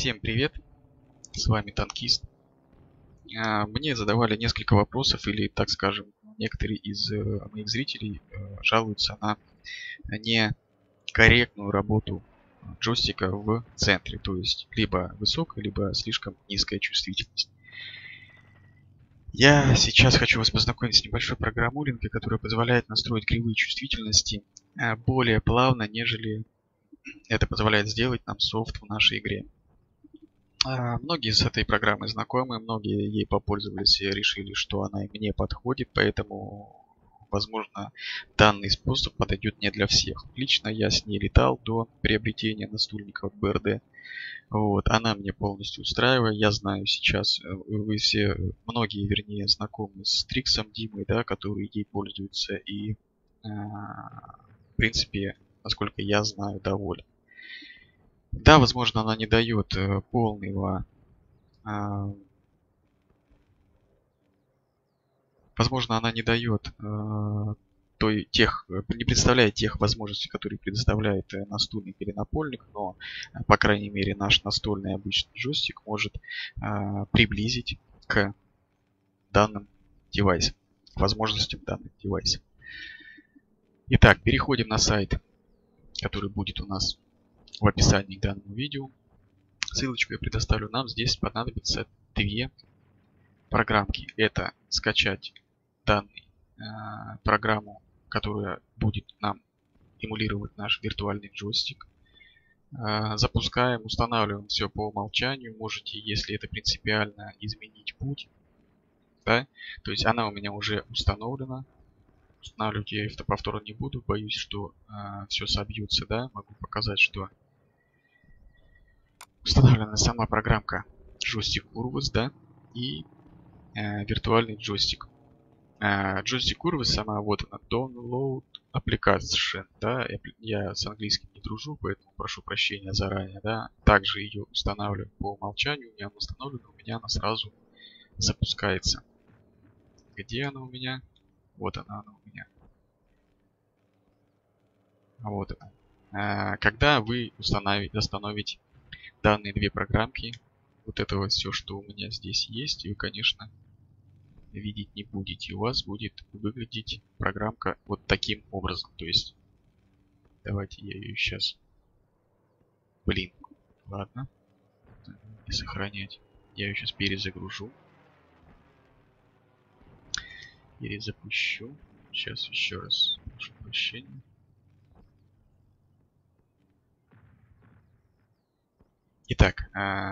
Всем привет, с вами Танкист. Мне задавали несколько вопросов, или, так скажем, некоторые из моих зрителей жалуются на некорректную работу джойстика в центре, то есть либо высокая, либо слишком низкая чувствительность. Я сейчас хочу вас познакомить с небольшой программулинкой, которая позволяет настроить кривые чувствительности более плавно, нежели это позволяет сделать нам софт в нашей игре. Многие с этой программой знакомы, многие ей попользовались и решили, что она мне подходит, поэтому, возможно, данный способ подойдет не для всех. Лично я с ней летал до приобретения настольника от BRD. Она мне полностью устраивает. Я знаю сейчас, вы все, многие, вернее, знакомы с Триксом Димой, да, которые ей пользуются и, в принципе, насколько я знаю, доволен. Да, возможно, она не дает полного... Возможно, она не дает не представляет тех возможностей, которые предоставляет настольник или напольник, но, по крайней мере, наш настольный обычный джойстик может приблизить к данным девайсам, к возможностям данных девайсов. Итак, переходим на сайт, который будет у нас в описании к данному видео. Ссылочку я предоставлю. Нам здесь понадобится две программки. Это скачать данную программу, которая будет нам эмулировать наш виртуальный джойстик. Запускаем, устанавливаем все по умолчанию. Можете, если это принципиально, изменить путь. Да? То есть она у меня уже установлена. Устанавливать я это повторно не буду. Боюсь, что все собьется. Да? Могу показать, что установлена сама программка джойстик Curvus, да, и виртуальный джойстик. Джойстик Curvus сама вот она, Download Application, да, я с английским не дружу, поэтому прошу прощения заранее, да. Также ее устанавливаю по умолчанию, у меня она установлена, у меня она сразу запускается. Где она у меня? Вот она у меня. Вот она. Когда вы установите данные две программки, вот это вот все, что у меня здесь есть, вы, конечно, видеть не будете. У вас будет выглядеть программка вот таким образом. То есть, давайте я ее сейчас... Ладно. Не сохранять. Я ее сейчас перезагружу. Перезапущу. Сейчас еще раз прошу прощения. Итак,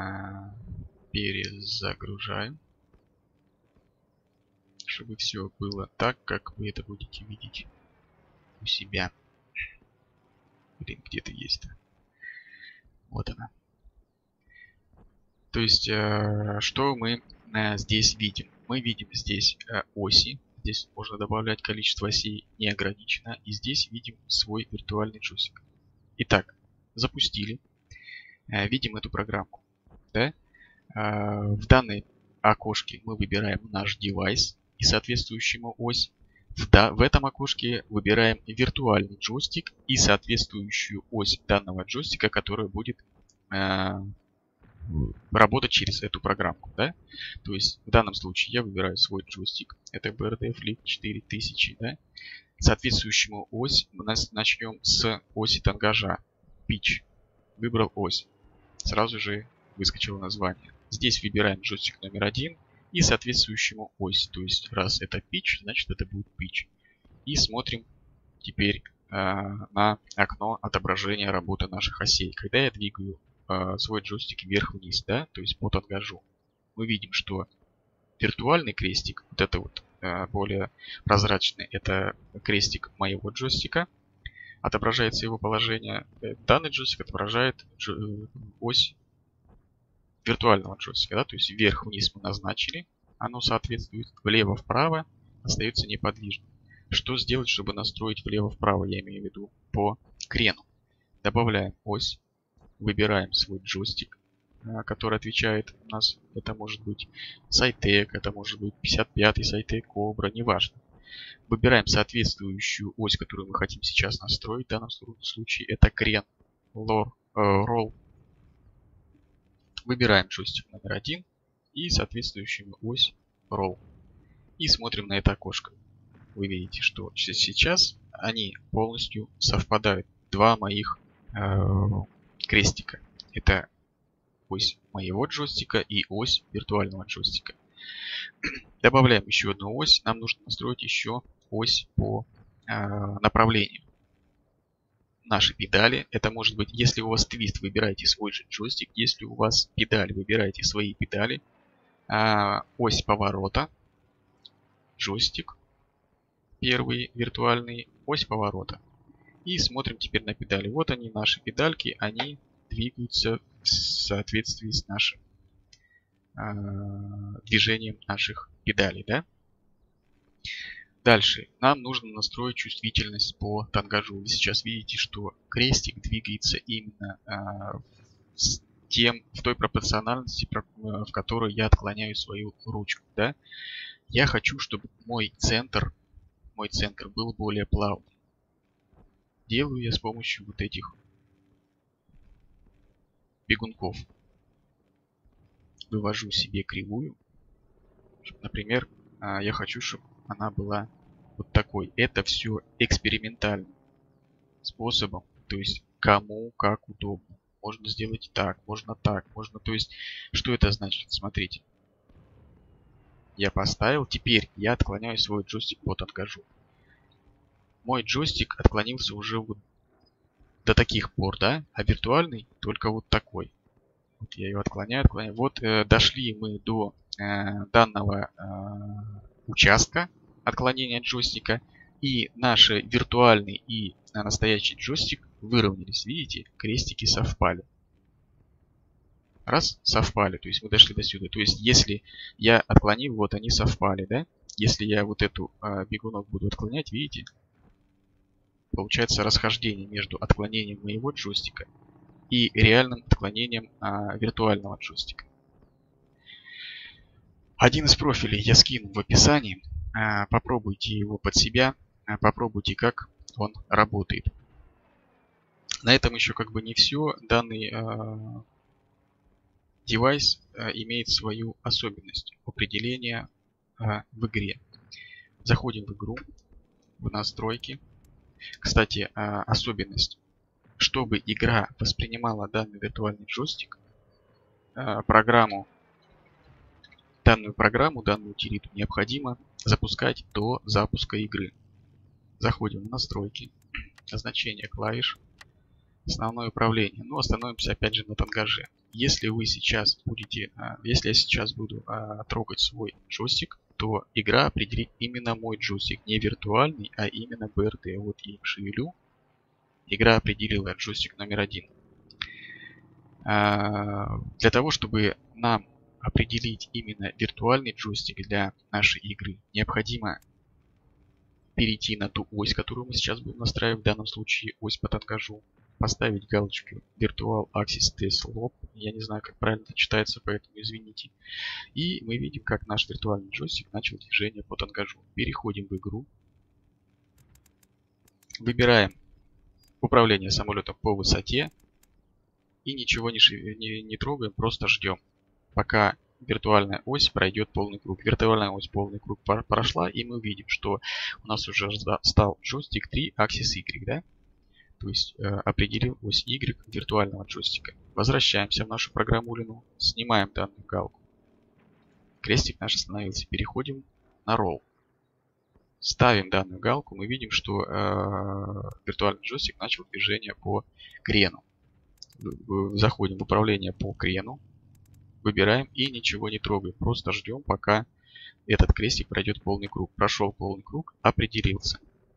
перезагружаем, чтобы все было так, как вы это будете видеть у себя. Где-то есть-то. Вот она. То есть, что мы здесь видим? Мы видим здесь оси. Здесь можно добавлять количество осей неограниченно. И здесь видим свой виртуальный джойстик. Итак, запустили. Видим эту программку. Да? В данной окошке мы выбираем наш девайс и соответствующему ось. В этом окошке выбираем виртуальный джойстик и соответствующую ось данного джойстика, которая будет работать через эту программку. Да? То есть в данном случае я выбираю свой джойстик. Это BRD Flip 4000. Да? Соответствующему ось мы начнем с оси тангажа. Pitch. Выбрал ось. Сразу же выскочило название. Здесь выбираем джойстик номер 1 и соответствующему ось. То есть раз это pitch, значит это будет pitch. И смотрим теперь на окно отображения работы наших осей. Когда я двигаю свой джойстик вверх-вниз, да, то есть по тангажу, мы видим, что виртуальный крестик, вот это вот более прозрачный, это крестик моего джойстика, отображается его положение. Данный джойстик отображает ось виртуального джойстика, да, то есть вверх-вниз мы назначили, оно соответствует, влево-вправо остается неподвижным. Что сделать, чтобы настроить влево-вправо, я имею в виду по крену? Добавляем ось, выбираем свой джойстик, который отвечает у нас, это может быть Cytec, это может быть 55-й Cytec Cobra, неважно. Выбираем соответствующую ось, которую мы хотим сейчас настроить. В данном случае это крен, roll. Выбираем джойстик номер 1 и соответствующую ось Roll. И смотрим на это окошко. Вы видите, что сейчас они полностью совпадают. Два моих крестика. Это ось моего джойстика и ось виртуального джойстика. Добавляем еще одну ось. Нам нужно настроить еще ось по направлению. Наши педали. Это может быть, если у вас твист, выбирайте свой же джойстик. Если у вас педаль, выбирайте свои педали. Ось поворота. Джойстик. Первый виртуальный. Ось поворота. И смотрим теперь на педали. Вот они, наши педальки. Они двигаются в соответствии с нашим движением наших педалей. Да? Дальше. Нам нужно настроить чувствительность по тангажу. Вы сейчас видите, что крестик двигается именно в той пропорциональности, в которой я отклоняю свою ручку. Да? Я хочу, чтобы мой центр был более плавный. Делаю я с помощью вот этих бегунков. Вывожу себе кривую. Например, я хочу, чтобы она была вот такой. Это все экспериментальным способом. То есть кому как удобно. Можно сделать так, можно так, можно. То есть, что это значит? Смотрите. Я поставил. Теперь я отклоняю свой джойстик по тангажу. Мой джойстик отклонился уже вот до таких пор, да? А виртуальный только вот такой. Вот я ее отклоняю. Вот дошли мы до данного участка отклонения джойстика. И наш виртуальный и настоящий джойстик выровнялись. Видите? Крестики совпали. Раз, совпали. То есть мы дошли до сюда. То есть если я отклонил, вот они совпали, да? Если я вот эту бегунок буду отклонять, видите? Получается расхождение между отклонением моего джойстика и реальным отклонением виртуального джойстика. Один из профилей я скину в описании. Попробуйте его под себя. Попробуйте, как он работает. На этом еще как бы не все. Данный девайс имеет свою особенность определения в игре. Заходим в игру, в настройки. Кстати, особенность. Чтобы игра воспринимала данный виртуальный джойстик, данную утилиту необходимо запускать до запуска игры. Заходим в настройки, значение клавиш, основное управление. Ну, остановимся опять же на тангаже. Если я сейчас буду трогать свой джойстик, то игра определит именно мой джойстик, не виртуальный, а именно BRD. Вот я им шевелю. Игра определила джойстик номер 1. Для того, чтобы нам определить именно виртуальный джойстик для нашей игры, необходимо перейти на ту ось, которую мы сейчас будем настраивать, в данном случае ось по тангажу, поставить галочку Virtual Axis Test Loop. Я не знаю, как правильно это читается, поэтому извините. И мы видим, как наш виртуальный джойстик начал движение по тангажу. Переходим в игру. Выбираем управление самолетом по высоте. И ничего не трогаем, просто ждем, пока виртуальная ось пройдет полный круг. Виртуальная ось полный круг прошла, и мы видим, что у нас уже стал джойстик 3 Axis Y, да? То есть определил ось Y виртуального джойстика. Возвращаемся в нашу программулину, снимаем данную галку. Крестик наш остановился. Переходим на Roll. Ставим данную галку, мы видим, что виртуальный джойстик начал движение по крену. Заходим в управление по крену, выбираем и ничего не трогаем. Просто ждем, пока этот крестик пройдет полный круг. Прошел полный круг, определился.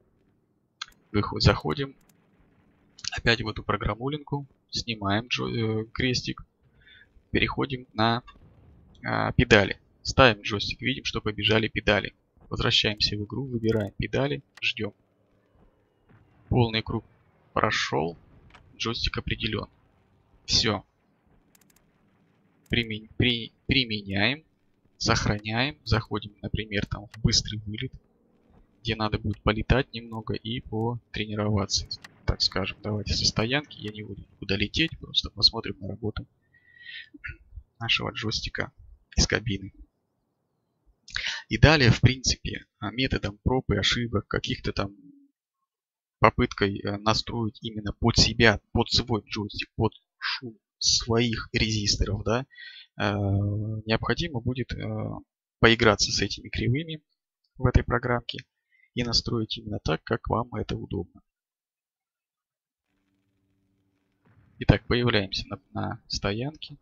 Заходим опять в эту программулинку, снимаем крестик, переходим на педали. Ставим джойстик, видим, что побежали педали. Возвращаемся в игру, выбираем педали, ждем. Полный круг прошел, джойстик определен. Все. Применяем, сохраняем, заходим, например, там в быстрый вылет, где надо будет полетать немного и потренироваться, так скажем. Давайте со стоянки, я не буду куда лететь, просто посмотрим на работу нашего джойстика из кабины. И далее, в принципе, методом проб и ошибок, каких-то там попыткой настроить именно под себя, под свой джойстик, под шум своих резисторов, да, необходимо будет поиграться с этими кривыми в этой программке и настроить именно так, как вам это удобно. Итак, появляемся на стоянке.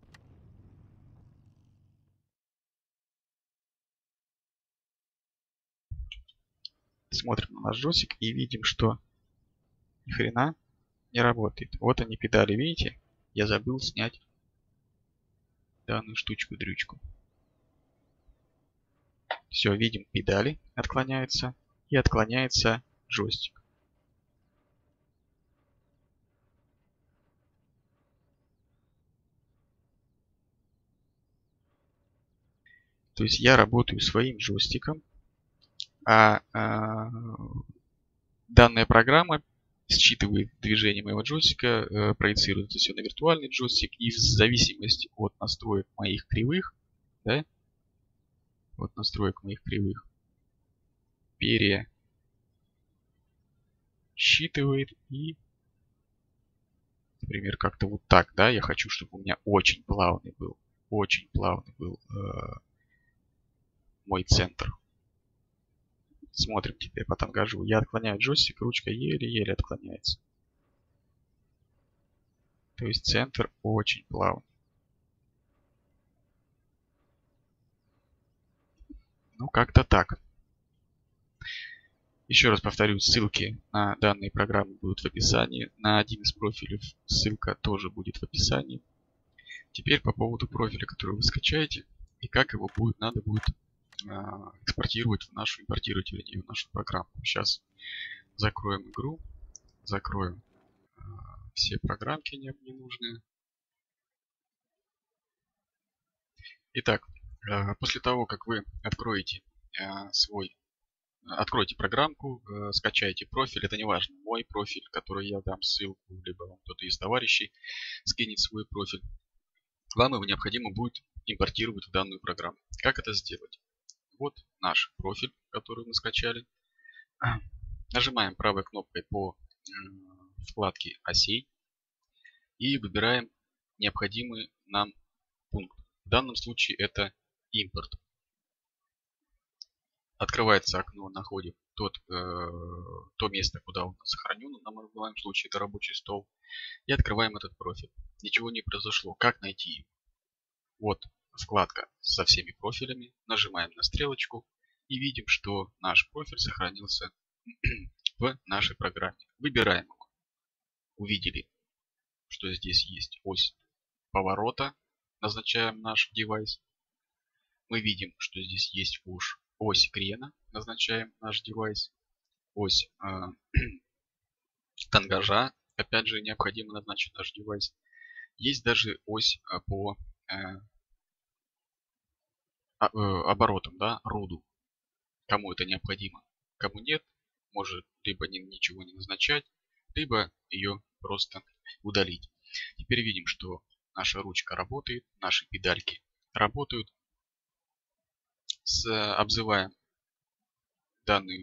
Смотрим на наш джойстик и видим, что ни хрена не работает. Вот они педали, видите? Я забыл снять данную штучку-дрючку. Все, видим, педали отклоняются и отклоняется джойстик. То есть я работаю своим джойстиком, а данная программа считывает движение моего джойстика, проецирует это все на виртуальный джойстик, и в зависимости от настроек моих кривых, да, от настроек моих кривых, пересчитывает и, например, как-то вот так, да, я хочу, чтобы у меня очень плавный был мой центр. Смотрим теперь по тангажу. Я отклоняю джойстик, ручка еле-еле отклоняется. То есть центр очень плавный. Ну, как-то так. Еще раз повторюсь, ссылки на данные программы будут в описании. На один из профилей ссылка тоже будет в описании. Теперь по поводу профиля, который вы скачаете, и как его надо будет экспортировать импортировать, вернее, в нашу программу. Сейчас закроем игру, закроем все программки ненужные. Итак, после того, как вы откроете программку, скачаете профиль, это не важно, мой профиль, который я дам ссылку, либо вам кто-то из товарищей скинет свой профиль, вам его необходимо будет импортировать в данную программу. Как это сделать? Вот наш профиль, который мы скачали. Нажимаем правой кнопкой по вкладке осей и выбираем необходимый нам пункт. В данном случае это импорт. Открывается окно, находим то место, куда он сохранен. В моем случае это рабочий стол. И открываем этот профиль. Ничего не произошло. Как найти его? Вот вкладка со всеми профилями. Нажимаем на стрелочку и видим, что наш профиль сохранился в нашей программе. Выбираем его. Увидели, что здесь есть ось поворота. Назначаем наш девайс. Мы видим, что здесь есть ось крена. Назначаем наш девайс. Ось тангажа. Опять же, необходимо назначить наш девайс. Есть даже ось по оборотам, да, роду. Кому это необходимо, кому нет, может либо ничего не назначать, либо ее просто удалить. Теперь видим, что наша ручка работает, наши педальки работают. Обзываем данную.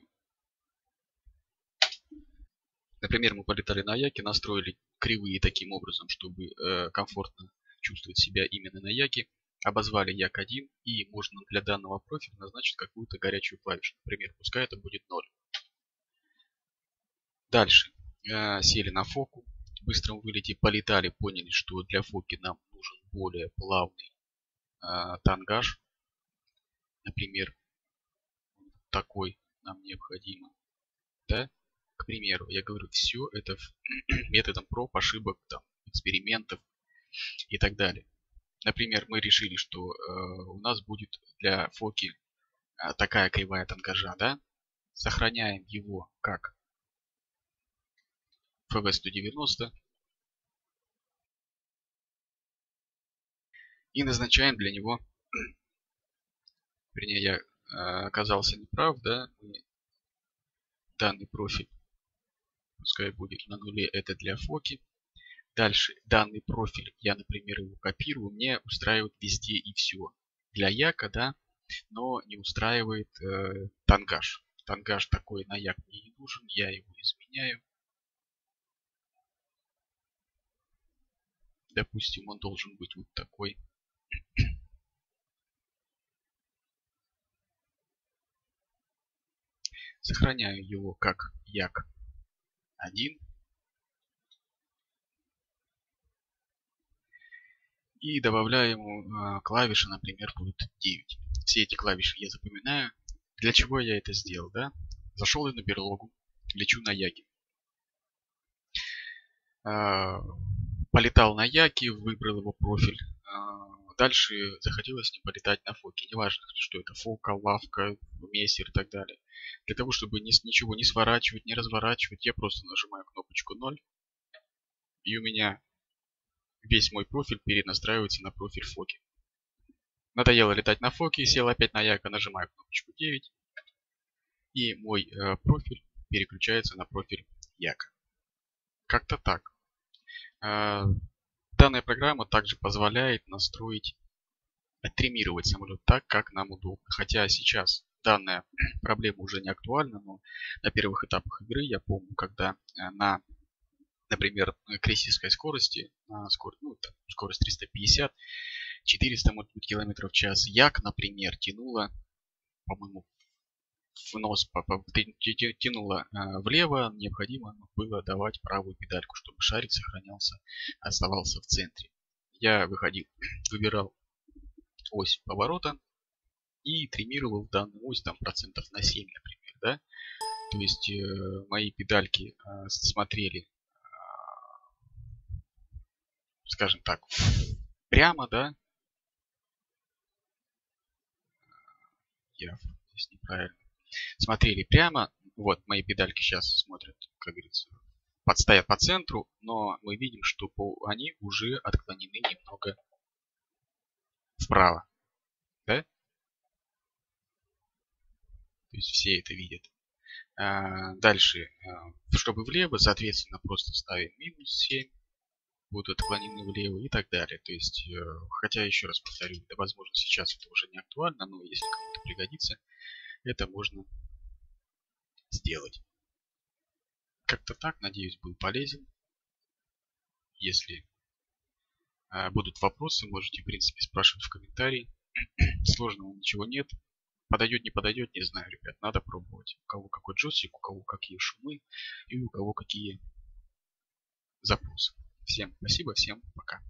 Например, мы полетали на яке, настроили кривые таким образом, чтобы комфортно чувствовать себя именно на яке. Обозвали як1 и можно для данного профиля назначить какую-то горячую клавишу. Например, пускай это будет 0. Дальше сели на фоку, в быстром вылете полетали, поняли, что для фоки нам нужен более плавный тангаж. Например, такой нам необходимо. Да? К примеру, я говорю, все это методом проб, ошибок, там, экспериментов и так далее. Например, мы решили, что у нас будет для фоки такая кривая тангажа, да? Сохраняем его как FV190 и назначаем для него, вернее, я оказался неправ, да, данный профиль, пускай будет на нуле, это для фоки. Дальше, данный профиль, я, например, его копирую, мне устраивает везде и все. Для яка, да, но не устраивает тангаж. Тангаж такой на як мне не нужен, я его изменяю. Допустим, он должен быть вот такой. Сохраняю его как як 1. И добавляю ему клавиши, например, будет 9. Все эти клавиши я запоминаю. Для чего я это сделал, да? Зашел я на берлогу, лечу на яке. Полетал на яке, выбрал его профиль. Дальше захотелось не полетать на фоке. Неважно, что это фока, лавка, мессер и так далее. Для того, чтобы ничего не сворачивать, не разворачивать, я просто нажимаю кнопочку 0. И у меня весь мой профиль перенастраивается на профиль фоки. Надоело летать на фоке, сел опять на яка, нажимаю кнопочку 9. И мой профиль переключается на профиль яка. Как-то так. Данная программа также позволяет настроить, оттримировать самолет так, как нам удобно. Хотя сейчас данная проблема уже не актуальна, но на первых этапах игры я помню, когда на, например, крейсерской скорости, скорость 350, 400, может быть, километров в час, як, например, тянула, по-моему, в нос, тянула влево, необходимо было давать правую педальку, чтобы шарик сохранялся, оставался в центре. Я выбирал ось поворота и тримировал данную ось там процентов на 7, например, да. То есть мои педальки смотрели, скажем так, прямо, да. Я здесь неправильно. Смотрели прямо. Вот мои педальки сейчас смотрят, как говорится, стоят по центру, но мы видим, что они уже отклонены немного вправо. Да? То есть все это видят. Дальше, чтобы влево, соответственно, просто ставим минус 7. Будут отклонены влево и так далее. То есть, хотя еще раз повторю, да, возможно, сейчас это уже не актуально, но если кому-то пригодится, это можно сделать. Как-то так, надеюсь, был полезен. Если будут вопросы, можете, в принципе, спрашивать в комментарии. Сложного ничего нет. Подойдет, не подойдет, не знаю, ребят. Надо пробовать. У кого какой джойстик, у кого какие шумы и у кого какие запросы. Всем спасибо, всем пока.